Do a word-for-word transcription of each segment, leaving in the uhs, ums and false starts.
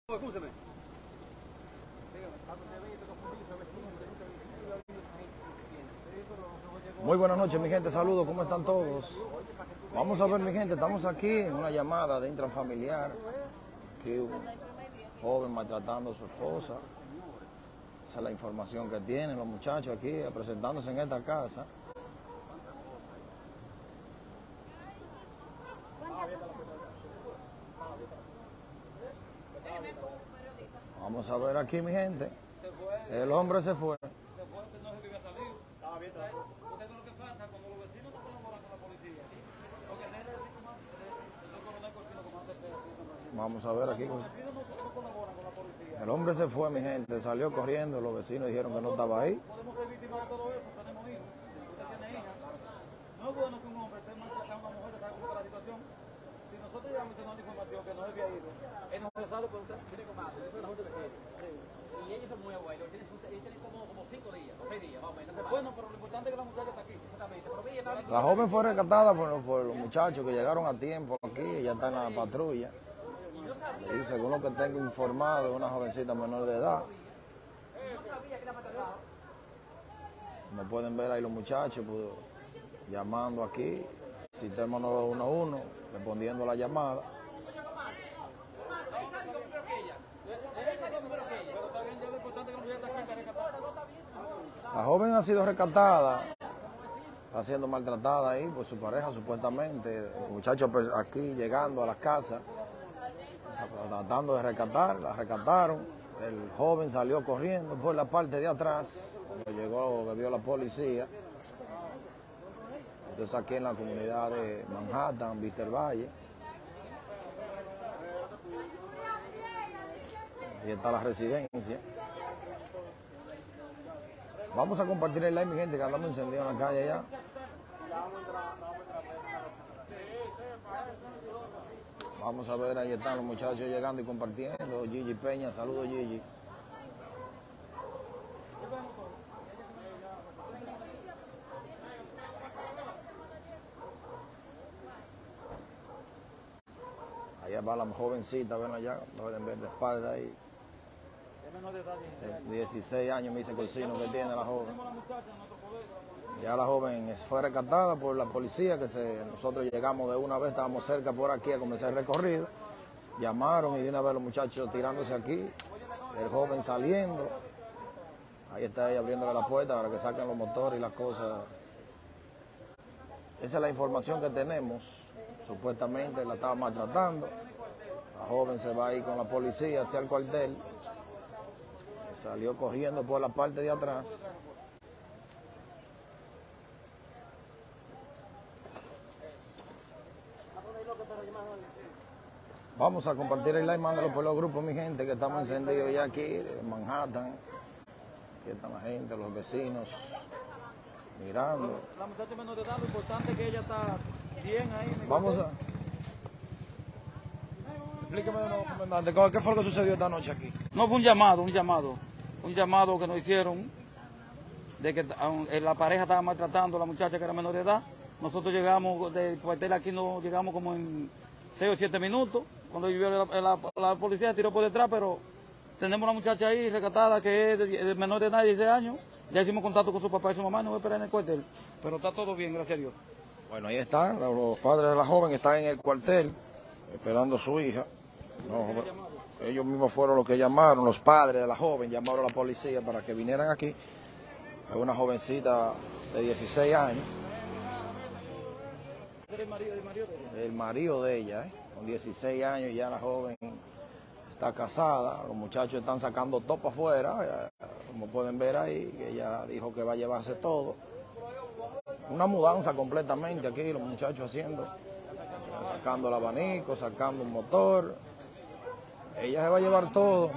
Escúcheme. Muy buenas noches, mi gente, saludos, ¿cómo están todos? Vamos a ver, mi gente, estamos aquí en una llamada de intrafamiliar, que un joven maltratando a su esposa. Esa es la información que tienen los muchachos aquí, presentándose en esta casa. Vamos a ver aquí, mi gente. El hombre se fue. Vamos a ver aquí. El hombre se fue, mi gente. Salió corriendo. Los vecinos dijeron que no estaba ahí. No es bueno que un hombre esté maltratando a una mujer que está como la situación. Si nosotros llegamos a tener información que no había ido, es necesario que usted tiene que matar. Eso es la gente que quiere. Y ella se mueve, güey. Ella tiene como, como cinco días, o seis días, más o menos. Bueno, pero lo importante es que la muchacha está aquí, exactamente. Pero ella no... La joven fue rescatada por, por los muchachos que llegaron a tiempo aquí. Ella está en la patrulla. Y según lo que tengo informado, es una jovencita menor de edad. Como pueden ver ahí los muchachos, pues, llamando aquí, sistema nueve uno uno, respondiendo a la llamada. La joven ha sido rescatada, está siendo maltratada ahí por su pareja supuestamente. Los muchachos aquí llegando a las casas, tratando de rescatar, la rescataron. El joven salió corriendo por la parte de atrás, cuando llegó, que vio la policía. Entonces aquí en la comunidad de Manhattan, Víster Valle. Ahí está la residencia. Vamos a compartir el live, mi gente, que andamos encendidos en la calle allá. Vamos a ver, ahí están los muchachos llegando y compartiendo. Gigi Peña, saludos Gigi. Allá va la jovencita, ven allá, pueden ver de espalda ahí. De dieciséis años, me dice Corsino que tiene la joven. Ya la joven fue rescatada por la policía, que se, nosotros llegamos de una vez, estábamos cerca por aquí a comenzar el recorrido. Llamaron y de una vez los muchachos tirándose aquí, el joven saliendo. Ahí está ella abriéndole la puerta para que saquen los motores y las cosas. Esa es la información que tenemos. Supuestamente la estaba maltratando. La joven se va ahí con la policía hacia el cuartel. Salió corriendo por la parte de atrás. Vamos a compartir el live, mándalo por los grupos, mi gente, que estamos encendidos ya aquí en Manhattan. Aquí están la gente, los vecinos, mirando. La muchacha menor de edad, lo importante es que ella está bien ahí. Vamos a... Explíqueme de nuevo, comandante, ¿qué fue lo que sucedió esta noche aquí? No, fue un llamado, un llamado. Un llamado que nos hicieron de que la pareja estaba maltratando a la muchacha que era menor de edad. Nosotros llegamos del cuartel aquí, no llegamos como en seis o siete minutos. Cuando vivió la, la, la policía tiró por detrás, pero tenemos una muchacha ahí rescatada que es de, de menor de edad, de dieciséis años. Ya hicimos contacto con su papá y su mamá, nos va a esperar en el cuartel. Pero está todo bien, gracias a Dios. Bueno, ahí están, los padres de la joven están en el cuartel esperando a su hija. No, ellos mismos fueron los que llamaron, los padres de la joven llamaron a la policía para que vinieran aquí. Es una jovencita de dieciséis años. ¿Es el marido, el marido de ella? El marido de ella, ¿eh? Con dieciséis años ya la joven está casada. Los muchachos están sacando todo para afuera, como pueden ver ahí, que ella dijo que va a llevarse todo. Una mudanza completamente aquí, los muchachos haciendo, sacando el abanico, sacando un motor. Ella se va a llevar todo.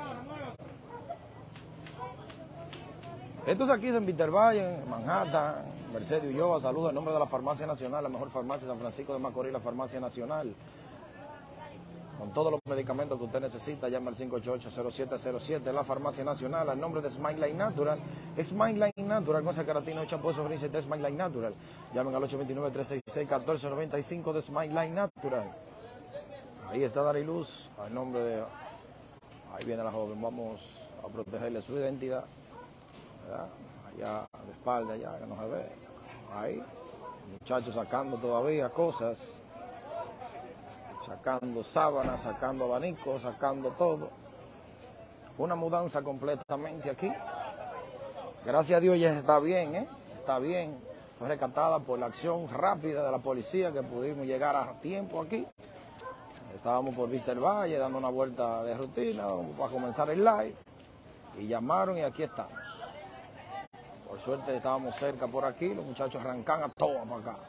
Esto es aquí en Víster Valle, en Manhattan, Mercedes Ulloa. Saludos en nombre de la Farmacia Nacional, la mejor farmacia de San Francisco de Macorís, la Farmacia Nacional. Con todos los medicamentos que usted necesita, llama al cinco ocho ocho, cero siete cero siete, la Farmacia Nacional, al nombre de Smile Life Natural. Smile Life Natural, con sacaratino, champú, sonrisa de Smile Life Natural. Llamen al ocho dos nueve, tres seis seis, uno cuatro nueve cinco de Smile Life Natural. Ahí está Dariluz, al nombre de... Ahí viene la joven, vamos a protegerle su identidad, ¿verdad? Allá de espalda, allá, que no se ve. Ahí, muchachos sacando todavía cosas, sacando sábanas, sacando abanicos, sacando todo. Una mudanza completamente aquí. Gracias a Dios ya está bien, ¿eh? Está bien. Fue rescatada por la acción rápida de la policía que pudimos llegar a tiempo aquí. Estábamos por Vista del Valle dando una vuelta de rutina para comenzar el live. Y llamaron y aquí estamos. Por suerte estábamos cerca por aquí, los muchachos arrancan a todas para acá.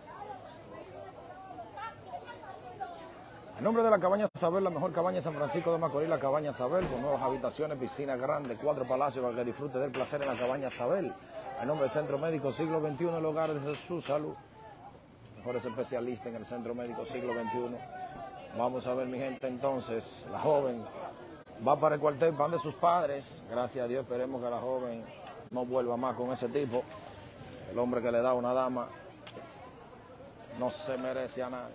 En nombre de la Cabaña Sabel, la mejor cabaña de San Francisco de Macorís, la Cabaña Sabel, con nuevas habitaciones, piscina grande, cuatro palacios para que disfrute del placer en la Cabaña Sabel. En nombre del Centro Médico Siglo veintiuno, el hogar de su salud. Mejores especialistas en el Centro Médico Siglo veintiuno. Vamos a ver, mi gente, entonces, la joven va para el cuartel, van de sus padres. Gracias a Dios, esperemos que la joven no vuelva más con ese tipo. El hombre que le da a una dama no se merece a nadie.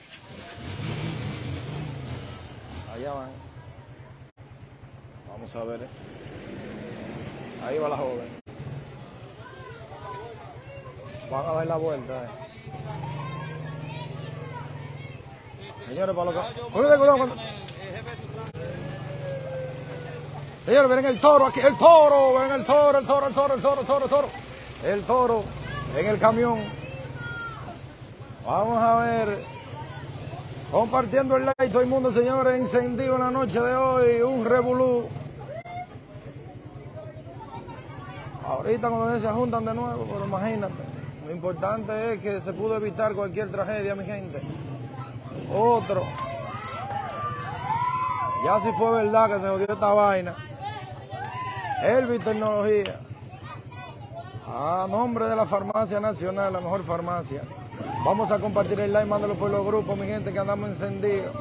Allá van. Vamos a ver. ¿eh? Ahí va la joven. Van a dar la vuelta. ¿eh? Señores, para lo que... Cuidado, cuidado, cuidado. Señores, ven el toro aquí, el toro, ven el toro, el toro, el toro, el toro, el toro, el toro. El toro en el camión. Vamos a ver. Compartiendo el like, todo el mundo, señores, encendido en la noche de hoy, un revolú. Ahorita cuando se juntan de nuevo, pero imagínate. Lo importante es que se pudo evitar cualquier tragedia, mi gente. Otro. Ya si fue verdad que se jodió esta vaina. Elvis Tecnología. A nombre de la Farmacia Nacional, la mejor farmacia. Vamos a compartir el live, mándalo por los grupos, mi gente, que andamos encendidos.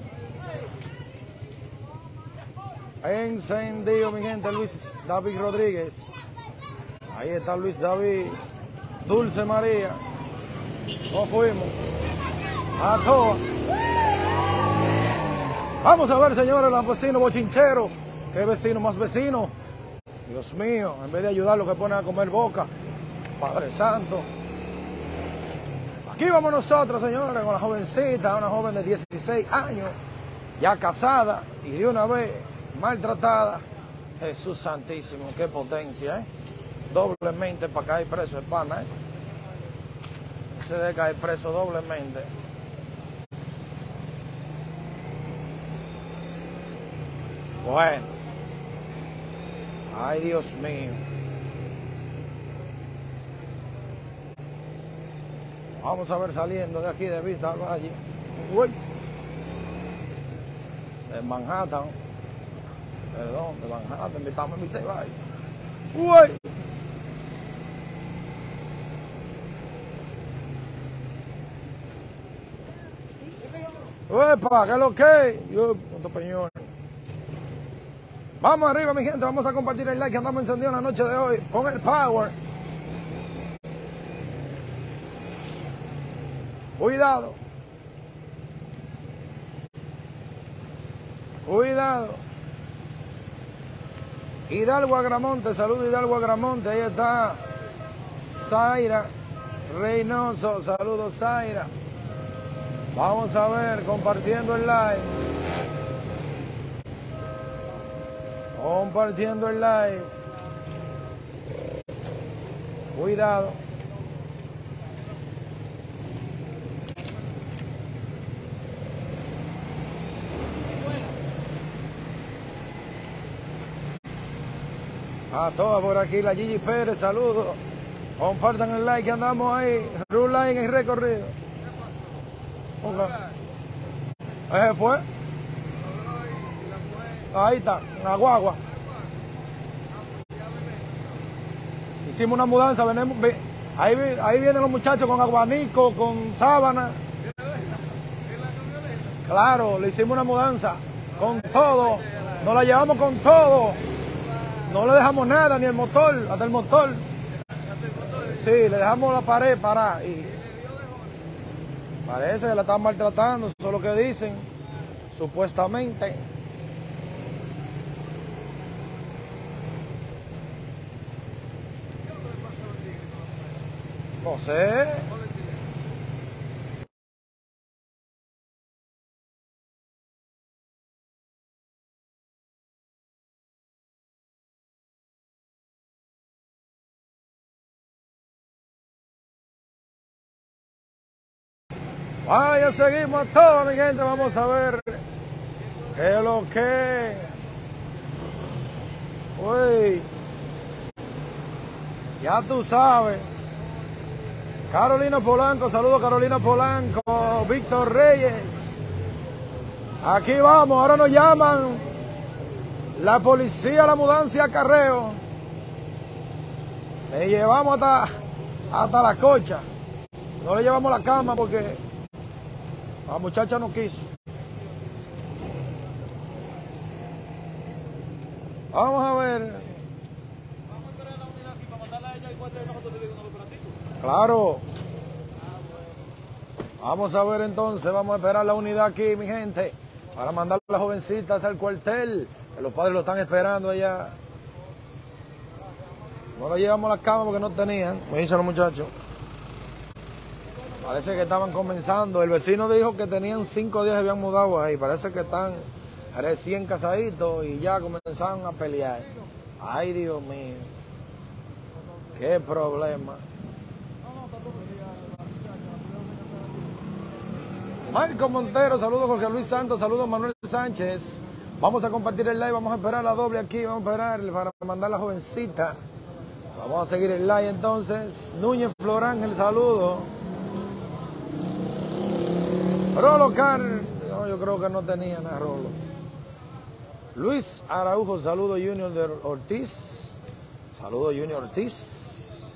Encendido, mi gente, Luis David Rodríguez. Ahí está Luis David. Dulce María. Nos fuimos. A todas. Vamos a ver, señores, los vecinos bochincheros. ¿Qué vecino más vecino? Dios mío, en vez de ayudar, lo que ponen a comer boca. Padre Santo. Aquí vamos nosotros, señores, con la jovencita, una joven de dieciséis años, ya casada y de una vez maltratada. Jesús Santísimo, qué potencia, ¿eh? Doblemente para caer preso el pana, ¿eh? Se debe caer preso doblemente. Bueno. Ay, Dios mío. Vamos a ver saliendo de aquí de Vista al Valle. Uy. De Manhattan. Perdón, de Manhattan. Estamos en Vista al Valle. Uy. Uepa, ¿qué es lo que? Yo, punto peñón. Vamos arriba, mi gente. Vamos a compartir el like que andamos encendidos en la noche de hoy. Con el power. Cuidado. Cuidado. Hidalgo Agramonte, saludos Hidalgo Agramonte. Ahí está Zaira Reynoso, saludos Zaira. Vamos a ver, compartiendo el live. Compartiendo el live. Cuidado. A todas por aquí, la Gigi Pérez, saludos. Compartan el like que andamos ahí. Rule line en recorrido. Okay. ¿Ese fue? Ahí está, una guagua. Hicimos una mudanza, venimos, ahí, ahí vienen los muchachos con abanico, con sábana. Claro, le hicimos una mudanza con todo. Nos la llevamos con todo. No le dejamos nada, ni el motor, hasta el motor. Sí, le dejamos la pared para y parece que la están maltratando, eso es lo que dicen, supuestamente. No sé. Vaya, seguimos a todo, mi gente. Vamos a ver qué es lo que. Uy. Ya tú sabes. Carolina Polanco, saludos Carolina Polanco, Víctor Reyes. Aquí vamos, ahora nos llaman la policía, la mudanza y acarreo. Le llevamos hasta, hasta la cocha. No le llevamos la cama porque la muchacha no quiso. Vamos a ver. Vamos a esperar la unidad aquí para mandarla a ella y cuatro de nosotros dividimos los operativos. Claro. Vamos a ver entonces, vamos a esperar la unidad aquí, mi gente, para mandar a las jovencitas al cuartel, que los padres lo están esperando allá. No le llevamos la cama porque no tenían, me dicen los muchachos. Parece que estaban comenzando. El vecino dijo que tenían cinco días, habían mudado ahí. Parece que están recién casaditos y ya comenzaron a pelear. Ay, Dios mío. Qué problema. Marco Montero, saludos Jorge Luis Santos, saludos Manuel Sánchez. Vamos a compartir el live, vamos a esperar la doble aquí, vamos a esperar para mandar a la jovencita. Vamos a seguir el live entonces. Núñez Florángel, saludo. Rolo Car, no, yo creo que no tenía nada Rolo. Luis Araujo, saludo Junior de Ortiz. Saludo Junior Ortiz.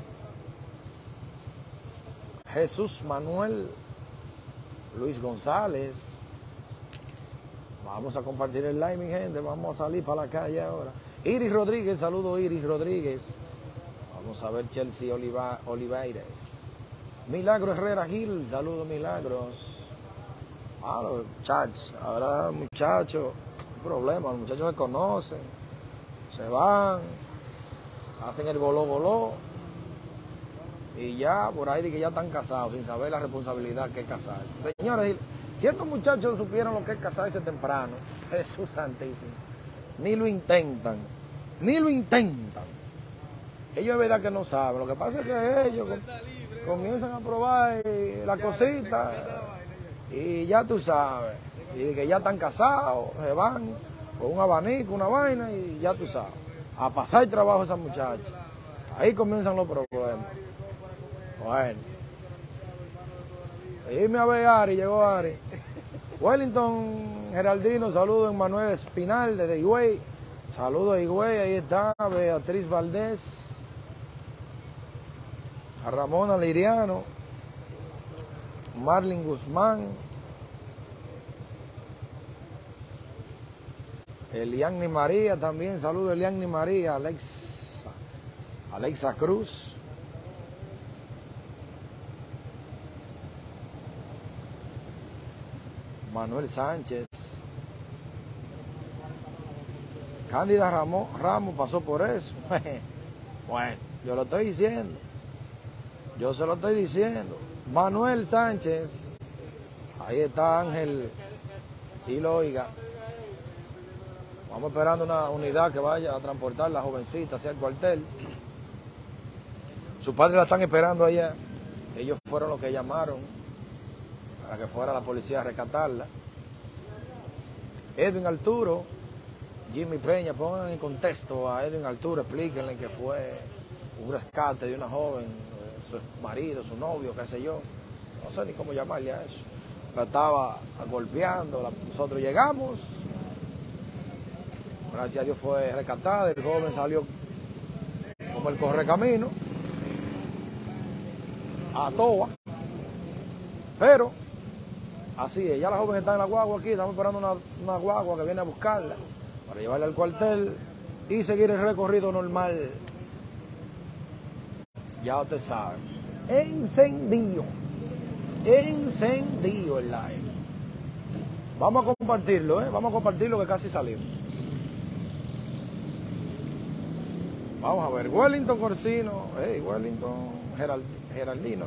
Jesús Manuel. Luis González. Vamos a compartir el live, mi gente. Vamos a salir para la calle ahora. Iris Rodríguez, saludo Iris Rodríguez. Vamos a ver Chelsea Oliva, Olivares. Milagro Herrera Gil, saludo Milagros. Ah, los muchachos, ahora muchachos, problema, los muchachos se conocen, se van, hacen el goló goló y ya por ahí de que ya están casados sin saber la responsabilidad que es casarse. Señores, si estos muchachos supieran lo que es casarse temprano, Jesús santísimo, ni lo intentan, ni lo intentan. Ellos es verdad que no saben, lo que pasa es que ellos comienzan a probar la cosita y ya tú sabes, y que ya están casados, se van con un abanico, una vaina y ya tú sabes, a pasar el trabajo esas muchachas. Ahí comienzan los problemas. Bueno, irme a ver a Ari, llegó Ari. Wellington Geraldino, saludo Manuel Espinal desde Higüey. Saludo a Higüey, ahí está Beatriz Valdés. A Ramona Liriano. Marlin Guzmán. Elianni María también, saludo a Elianni María. Alexa, Alexa Cruz. Manuel Sánchez. Cándida Ramos, Ramos pasó por eso. Bueno, yo lo estoy diciendo. Yo se lo estoy diciendo. Manuel Sánchez. Ahí está Ángel. Y lo oiga. Vamos esperando una unidad que vaya a transportar la jovencita hacia el cuartel. Sus padres la están esperando allá. Ellos fueron los que llamaron para que fuera la policía a rescatarla. Edwin Arturo, Jimmy Peña, pongan en contexto a Edwin Arturo, explíquenle que fue un rescate de una joven, su marido, su novio, qué sé yo, no sé ni cómo llamarle a eso. La estaba golpeando, la, nosotros llegamos, gracias a Dios fue rescatada, el joven salió como el correcamino, a toa, pero así es, ya la joven está en la guagua aquí, estamos esperando una, una guagua que viene a buscarla para llevarla al cuartel y seguir el recorrido normal. Ya usted sabe. Encendido. Encendido el live. Vamos a compartirlo, ¿eh? Vamos a compartirlo que casi salimos. Vamos a ver. Wellington Corsino. Hey, Wellington. Gerald, Geraldino.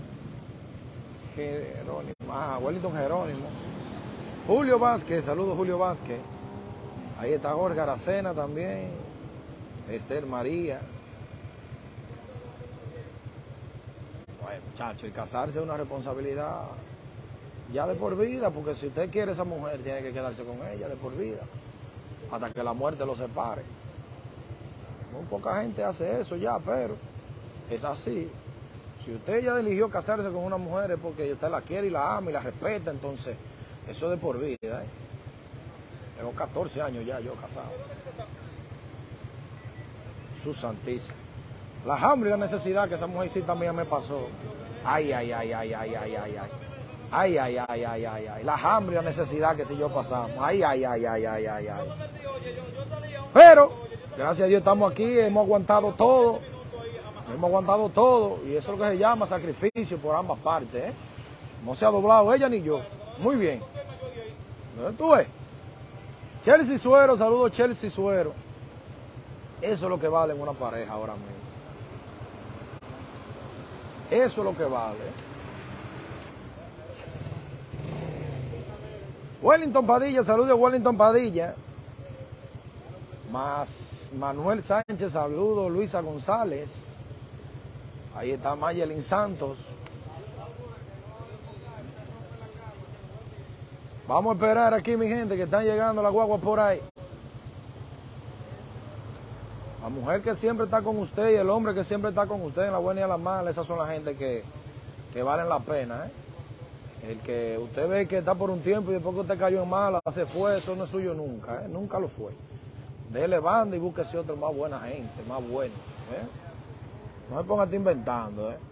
Jerónimo. Ah, Wellington Jerónimo. Julio Vázquez, saludos Julio Vázquez. Ahí está Jorge Aracena también. Esther María. Bueno, muchachos, el casarse es una responsabilidad ya de por vida, porque si usted quiere a esa mujer, tiene que quedarse con ella de por vida, hasta que la muerte lo separe. Muy poca gente hace eso ya, pero es así. Si usted ya eligió casarse con una mujer es porque usted la quiere y la ama y la respeta, entonces eso es de por vida. ¿eh? Tengo catorce años ya yo casado. Su santísimo. La hambre y la necesidad que esa mujercita mía me pasó. Ay, ay, ay, ay, ay, ay, ay, ay. Ay, ay, ay, ay, ay, ay. La hambre y la necesidad que si yo pasamos. Ay, ay, ay, ay, ay, ay, ay. Pero, gracias a Dios estamos aquí, hemos aguantado todo. Hemos aguantado todo. Y eso es lo que se llama sacrificio por ambas partes. ¿eh? No se ha doblado ella ni yo. Muy bien. ¿Tú ves? Chelsea Suero, saludos Chelsea Suero. Eso es lo que vale en una pareja ahora mismo. Eso es lo que vale. Wellington Padilla, saludos Wellington Padilla. Más Manuel Sánchez, saludos Luisa González. Ahí está Mayelin Santos. Vamos a esperar aquí, mi gente, que están llegando las guaguas por ahí. La mujer que siempre está con usted y el hombre que siempre está con usted en la buena y en la mala, esas son las gente que, que valen la pena. ¿eh? El que usted ve que está por un tiempo y después que usted cayó en mala, se fue, eso no es suyo nunca. ¿eh? Nunca lo fue. Dele banda y búsquese otro más buena gente, más bueno. ¿eh? No se ponga a estar inventando. ¿eh?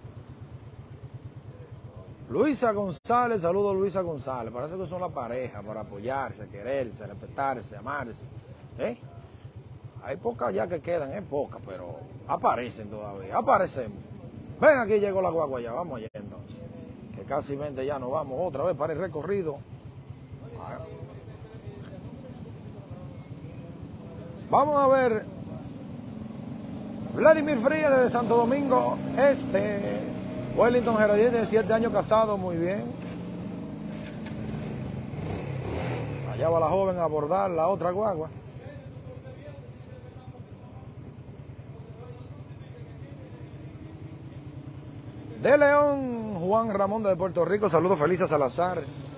Luisa González, saludos Luisa González. Parece que son la pareja para apoyarse, quererse, respetarse, amarse. ¿eh? Hay pocas ya que quedan, es pocas, pero aparecen todavía, aparecemos. Ven, aquí llegó la guagua ya, vamos allá entonces. Que casi mente ya nos vamos otra vez para el recorrido. Vamos a ver. Vladimir Frías desde Santo Domingo Este. Wellington Geraldín, de siete años casado, muy bien. Allá va la joven a abordar la otra guagua. De León, Juan Ramón de Puerto Rico, saludos felices a Salazar.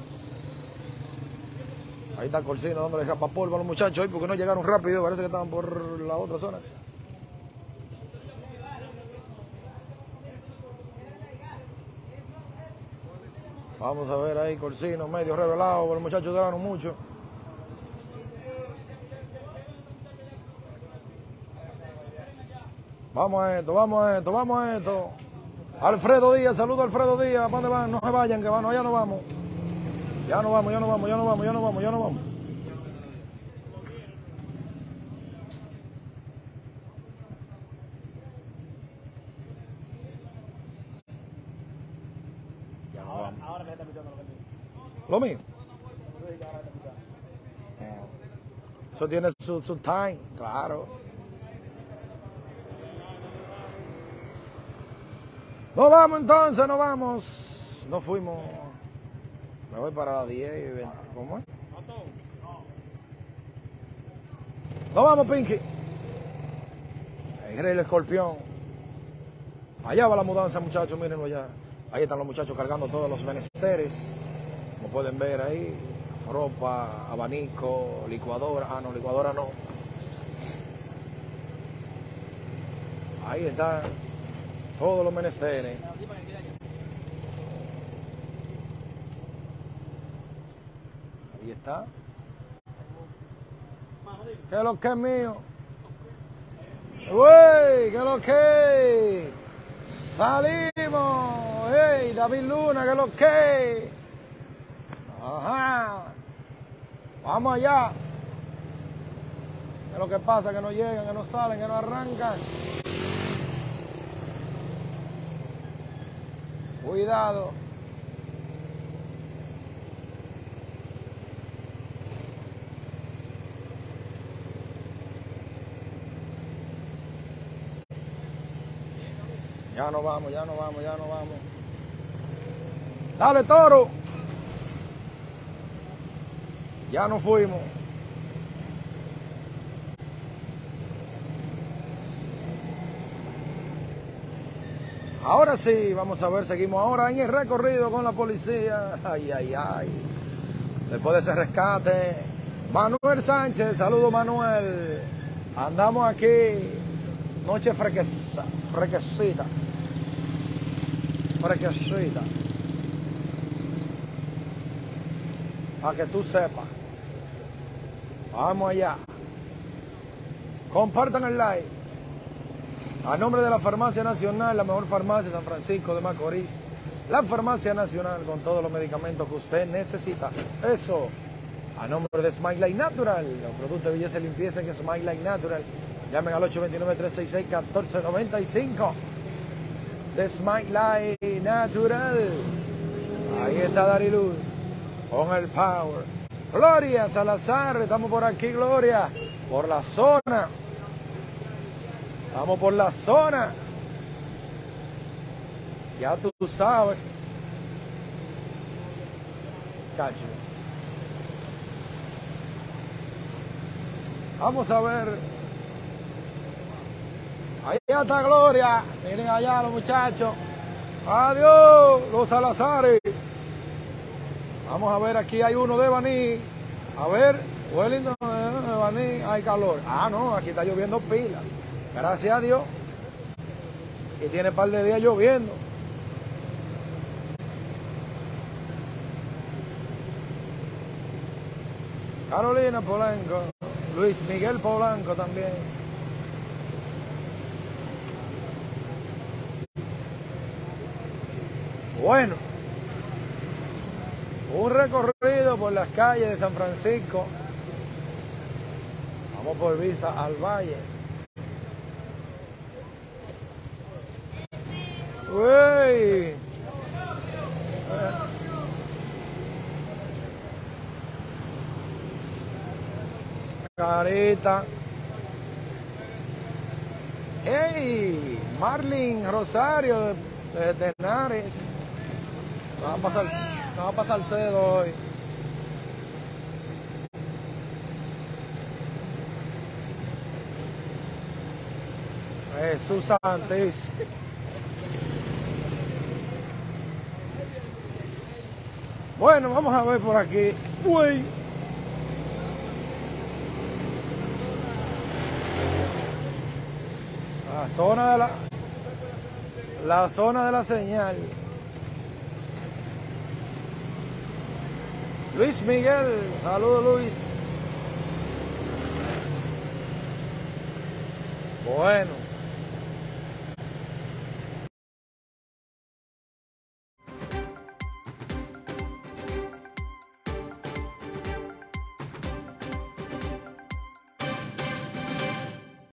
Ahí está Corsino dándole rapapolvo a los muchachos hoy porque no llegaron rápido, parece que estaban por la otra zona. Vamos a ver ahí Corsino medio revelado, pero los muchachos duraron mucho. Vamos a esto, vamos a esto, vamos a esto. Alfredo Díaz, saludo a Alfredo Díaz. ¿Para dónde van? No se vayan, que van, no, ya no vamos. Ya no vamos, ya no vamos, ya no vamos, ya no vamos, ya no vamos. Ya no vamos. Ahora me está escuchando lo que digo. ¿Lo mío? Eso tiene su, su time, claro. No vamos entonces, no vamos. No fuimos. Me voy para las diez y veinte. ¿Cómo es? No vamos, Pinky. Ahí el escorpión. Allá va la mudanza, muchachos, mírenlo allá. Ahí están los muchachos cargando todos los menesteres. Como pueden ver ahí. Ropa, abanico, licuadora. Ah, no, licuadora no. Ahí está. Todos los menesteres. Ahí está. ¿Qué es lo que es mío? ¡Uy! ¿Qué es lo que? ¡Salimos! ¡Ey! David Luna, ¿qué es lo que? ¡Ajá! ¡Vamos allá! ¿Qué es lo que pasa? Que no llegan, que no salen, que no arrancan. Cuidado. Ya no vamos, ya no vamos, ya no vamos. Dale, toro. Ya nos fuimos. Ahora sí, vamos a ver, seguimos ahora en el recorrido con la policía. Ay, ay, ay. Después de ese rescate, Manuel Sánchez, saludo Manuel. Andamos aquí, noche frequeza, frequecita. Frequecita. Para que tú sepas. Vamos allá. Compartan el like. A nombre de la Farmacia Nacional, la mejor farmacia de San Francisco de Macorís. La Farmacia Nacional con todos los medicamentos que usted necesita. Eso. A nombre de Smile Life Natural. Los productos de belleza y limpieza en Smile Life Natural. Llamen al ocho dos nueve, tres seis seis, uno cuatro nueve cinco. De Smile Life Natural. Ahí está Dariluz. Con el power. Gloria Salazar. Estamos por aquí, Gloria. Por la zona. Estamos por la zona. Ya tú sabes. Chacho. Vamos a ver. Ahí está Gloria. Miren allá los muchachos. Adiós, los Salazares. Vamos a ver, aquí hay uno de Baní. A ver, Wellington de Baní. Hay calor. Ah, no, aquí está lloviendo pila. Gracias a Dios. Y tiene un par de días lloviendo. Carolina Polanco. Luis Miguel Polanco también. Bueno. Un recorrido por las calles de San Francisco. Vamos por vista al valle. Uy. Carita. Hey, Marlin Rosario de, de Tenares. No va a pasar, no va a pasar cedo hoy. Jesús Santis. Bueno, vamos a ver por aquí. Uy. La zona de la la zona de la señal. Luis Miguel, saludos Luis. Bueno.